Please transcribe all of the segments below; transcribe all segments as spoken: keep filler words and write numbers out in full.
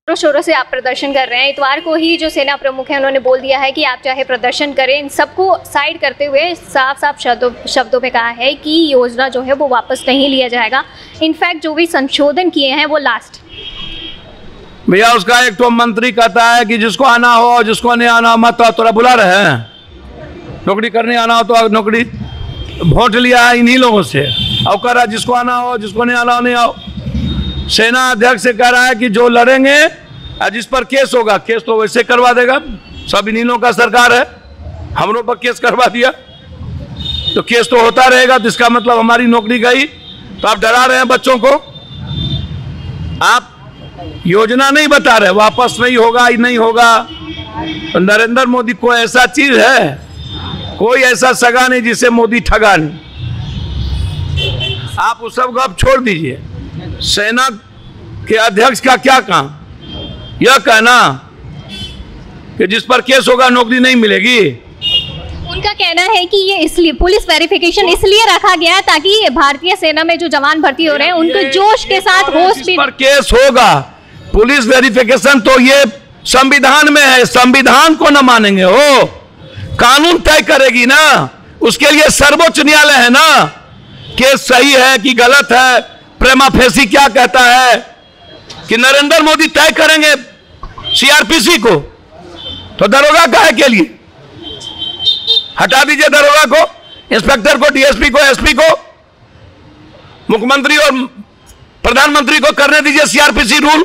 शोरों से आप प्रदर्शन कर रहे हैं। इतवार को ही जो सेना प्रमुख हैं उन्होंने बोल दिया है कि आप चाहे प्रदर्शन करें, इन सबको साइड करते हुए साफ साफ शब्दों शब्दों में कहा है कि योजना जो है वो वापस नहीं लिया जाएगा। इनफैक्ट जो भी संशोधन किए हैं वो लास्ट। भैया उसका एक तो मंत्री कहता है कि जिसको आना हो, जिसको नहीं आना हो मत आओ। तोरा बुला रहे हैं नौकरी करने आना हो तो नौकरी, वोट लिया है इन्हीं लोगों से। अब कह रहा है जिसको आना हो, जिसको नहीं आना हो नहीं आओ। सेना अध्यक्ष से कह रहा है कि जो लड़ेंगे और जिस पर केस होगा, केस तो वैसे करवा देगा, सब इन्हीं लोगों का सरकार है। हम लोग पर केस करवा दिया तो केस तो होता रहेगा, तो इसका मतलब हमारी नौकरी गई। तो आप डरा रहे हैं बच्चों को। आप योजना नहीं बता रहे, वापस नहीं होगा, नहीं होगा। तो नरेंद्र मोदी को ऐसा चीज है, कोई ऐसा सगा नहीं जिसे मोदी ठगा नहीं। आप उस सब गप छोड़ दीजिए। सेना के अध्यक्ष का क्या काम, यह कहना कि जिस पर केस होगा नौकरी नहीं मिलेगी। उनका कहना है कि ये इसलिए पुलिस वेरिफिकेशन इसलिए रखा गया है ताकि भारतीय सेना में जो जवान भर्ती हो रहे हैं उनको जोश के साथ होश भी। पर केस होगा, पुलिस वेरिफिकेशन तो ये संविधान में है, संविधान को न मानेंगे हो, कानून तय करेगी ना, उसके लिए सर्वोच्च न्यायालय है ना। केस सही है कि गलत है, प्रेमा फेसी क्या कहता है कि नरेंद्र मोदी तय करेंगे सीआरपीसी को, तो दरोगा काहे के लिए? हटा दीजिए दरोगा को, इंस्पेक्टर को, डीएसपी को, एसपी को, मुख्यमंत्री और प्रधानमंत्री को करने दीजिए सीआरपीसी रूल।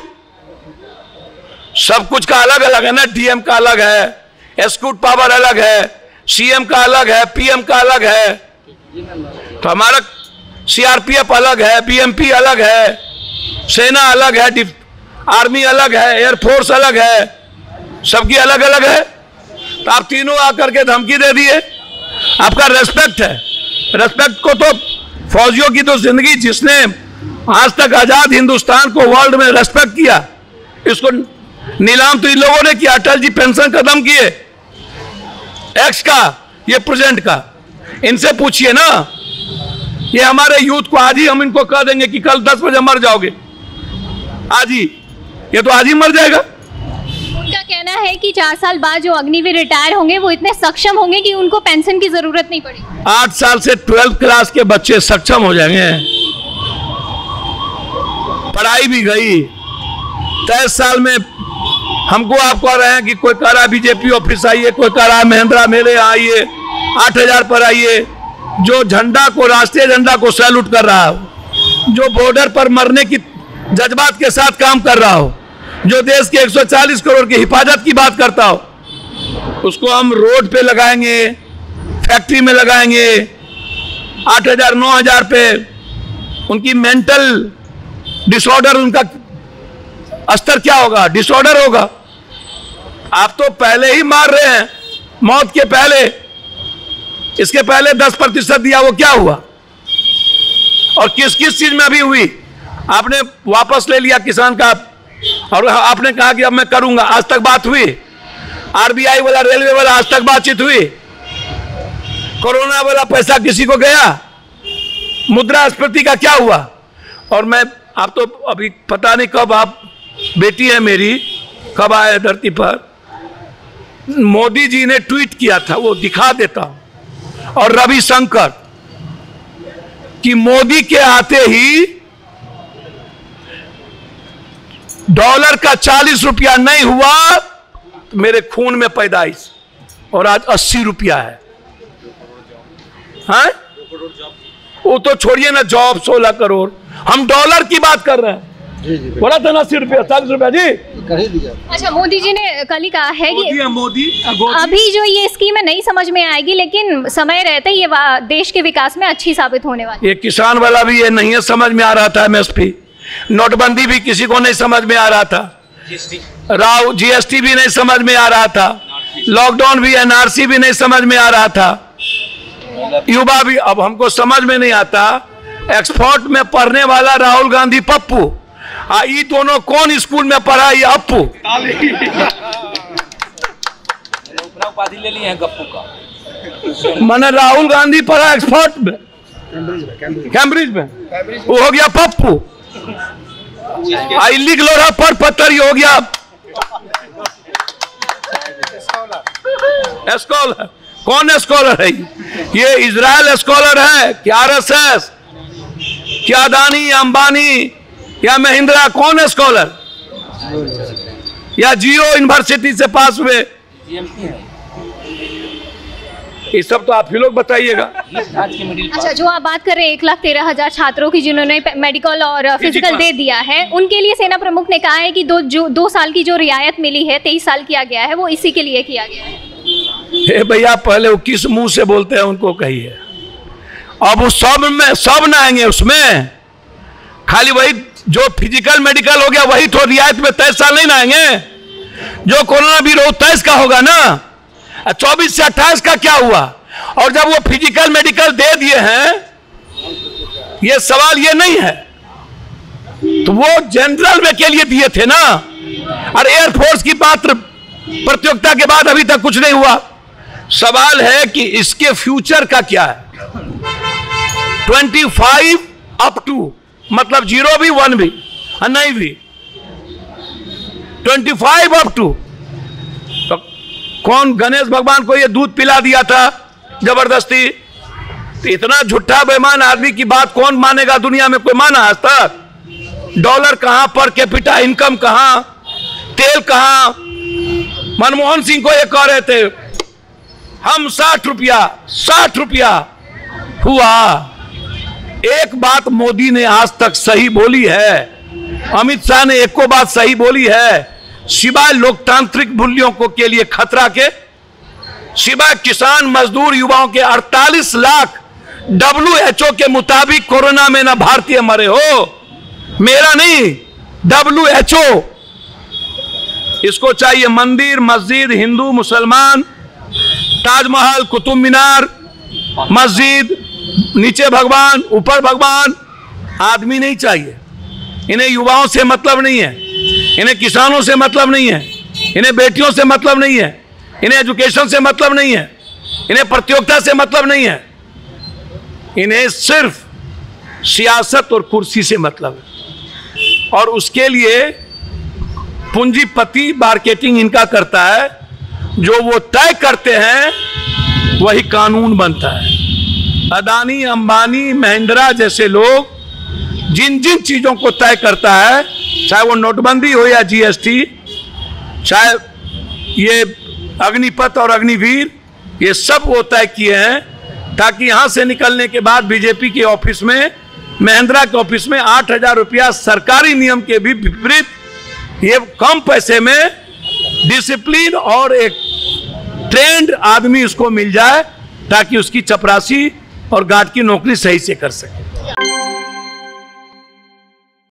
सब कुछ का अलग अलग है ना, डीएम का अलग है, एस्क्यूट पावर अलग है, सीएम का अलग है, पीएम का अलग है। तो हमारा सीआरपीएफ अलग है, बीएमपी अलग है, सेना अलग है, आर्मी अलग है, एयरफोर्स अलग है, सबकी अलग अलग है। तो आप तीनों आकर के धमकी दे दिए। आपका रेस्पेक्ट है, रेस्पेक्ट को तो फौजियों की तो जिंदगी, जिसने आज तक आजाद हिंदुस्तान को वर्ल्ड में रेस्पेक्ट किया, इसको नीलाम तो इन लोगों ने किया। अटल जी पेंशन खत्म किए, एक्स का, ये प्रेजेंट का। इनसे पूछिए ना, ये हमारे यूथ को आज ही हम इनको कह देंगे कि कल दस बजे मर जाओगे, आज ही, ये तो आज ही मर जाएगा। उनका कहना है कि चार साल बाद जो अग्निवीर रिटायर होंगे वो इतने सक्षम होंगे कि उनको पेंशन की जरूरत नहीं पड़ेगी। आठ साल से ट्वेल्थ क्लास के बच्चे सक्षम हो जाएंगे, पढ़ाई भी गई। तेईस साल में हमको आप कह रहे हैं कि कोई कह रहा है बीजेपी ऑफिस आइए, कोई कह रहा है महिंद्रा मेरे यहाँ आइए, आठ हजार पर आइए। जो झंडा को, राष्ट्रीय झंडा को सैल्यूट कर रहा हो, जो बॉर्डर पर मरने की जज्बात के साथ काम कर रहा हो, जो देश के एक सौ चालीस करोड़ की हिफाजत की बात करता हो, उसको हम रोड पे लगाएंगे, फैक्ट्री में लगाएंगे, आठ हजार नौ हजार पे। उनकी मेंटल डिसऑर्डर, उनका स्तर क्या होगा? डिसऑर्डर होगा। आप तो पहले ही मार रहे हैं, मौत के पहले। इसके पहले दस प्रतिशत दिया, वो क्या हुआ? और किस किस चीज में अभी हुई? आपने वापस ले लिया किसान का, और आपने कहा कि अब मैं करूंगा। आज तक बात हुई? आरबीआई वाला, रेलवे वाला, आज तक बातचीत हुई? कोरोना वाला पैसा किसी को गया? मुद्रास्फीति का क्या हुआ? और मैं, आप तो अभी पता नहीं कब, आप बेटी है मेरी, कब आए धरती पर। मोदी जी ने ट्वीट किया था, वो दिखा देता हूं, और रविशंकर, कि मोदी के आते ही डॉलर का चालीस रुपया नहीं हुआ, मेरे खून में पैदाइश, और आज अस्सी रुपया है। हैं? वो तो छोड़िए ना, जॉब सोलह करोड़, हम डॉलर की बात कर रहे हैं। बोला था ना अस्सी रुपया, चालीस रुपया जी कर ही दिया। अच्छा, मोदी जी ने कल ही कहा है कि मोदी, मोदी, अभी जो ये स्कीम है नहीं समझ में आएगी, लेकिन समय रहते ही ये देश के विकास में अच्छी साबित होने वाली। ये किसान वाला भी ये नहीं है समझ में आ रहा था, एमएसपी, नोटबंदी भी किसी को नहीं समझ में आ रहा था, राव जीएसटी भी नहीं समझ में आ रहा था, लॉकडाउन भी, एनआरसी भी नहीं समझ में आ रहा था, युवा भी। अब हमको समझ में नहीं आता, एक्सपोर्ट में पढ़ने वाला राहुल गांधी पप्पू, ये दोनों कौन स्कूल में पढ़ा? ये अप्पू उपाधि ले लिए हैं गप्पू का। मैंने राहुल गांधी पढ़ा एक्सपोर्ट में, कैम्ब्रिज में, वो हो गया पप्पू। आई लिख लो रहा पर पत्थर ही हो गया। स्कॉलर कौन स्कॉलर है? ये इजराइल स्कॉलर है कि आरएसएस, क्या अदानी, अंबानी या महिंद्रा? कौन स्कॉलर? या जियो यूनिवर्सिटी से पास हुए? ये सब तो आप ही लोग बताइएगा। अच्छा, जो आप बात कर रहे हैं एक लाख तेरह हजार छात्रों की जिन्होंने मेडिकल और फिजिकल दे दिया है, उनके लिए सेना प्रमुख ने कहा है कि दो जो दो साल की जो रियायत मिली है, तेईस साल किया गया है, वो इसी के लिए किया गया है। हे भैया, पहले वो किस मुंह से बोलते हैं उनको कहिए। अब उस सब में सब ना आएंगे, उसमें खाली वही जो फिजिकल मेडिकल हो गया वही तो रियायत में तेईस साल नहीं ना आएंगे। जो कोरोना भी रो तेईस का होगा ना, चौबीस से अट्ठाईस का क्या हुआ? और जब वो फिजिकल मेडिकल दे दिए हैं, ये सवाल ये नहीं है, तो वो जनरल में के लिए दिए थे ना। और एयरफोर्स की पात्र प्रतियोगिता के बाद अभी तक कुछ नहीं हुआ। सवाल है कि इसके फ्यूचर का क्या है? पच्चीस अप टू, मतलब जीरो भी वन भी और नहीं भी, पच्चीस अप टू। तो कौन गणेश भगवान को ये दूध पिला दिया था जबरदस्ती? तो इतना झूठा बेईमान आदमी की बात कौन मानेगा? दुनिया में कोई माना आज तक? डॉलर कहां, पर कैपिटा इनकम कहां, तेल कहां? मनमोहन सिंह को ये कह रहे थे हम साठ रुपया साठ रुपया हुआ। एक बात मोदी ने आज तक सही बोली है, अमित शाह ने एक को बात सही बोली है, सिवाय लोकतांत्रिक मूल्यों को के लिए खतरा के, सिवाय किसान मजदूर युवाओं के अड़तालीस लाख डब्ल्यू एच ओ के मुताबिक कोरोना में ना भारतीय मरे हो, मेरा नहीं, डब्ल्यू एच ओ। इसको चाहिए मंदिर मस्जिद, हिंदू मुसलमान, ताजमहल, कुतुब मीनार, मस्जिद, नीचे भगवान ऊपर भगवान, आदमी नहीं चाहिए। इन्हें युवाओं से मतलब नहीं है, इन्हें किसानों से मतलब नहीं है, इन्हें बेटियों से मतलब नहीं है, इन्हें एजुकेशन से मतलब नहीं है, इन्हें प्रतियोगिता से मतलब नहीं है, इन्हें सिर्फ सियासत और कुर्सी से मतलब है। और उसके लिए पूंजीपति मार्केटिंग इनका करता है, जो वो तय करते हैं वही कानून बनता है। अदानी, अंबानी, महिंद्रा जैसे लोग जिन जिन चीजों को तय करता है, चाहे वो नोटबंदी हो या जीएसटी, चाहे ये अग्निपथ और अग्निवीर, ये सब वो तय किए हैं ताकि यहां से निकलने के बाद बीजेपी के ऑफिस में, महिंद्रा के ऑफिस में आठ हजार रुपया सरकारी नियम के भी विपरीत, ये कम पैसे में डिसिप्लिन और एक ट्रेंड आदमी उसको मिल जाए ताकि उसकी चपरासी और गार्ड की नौकरी सही से कर सके।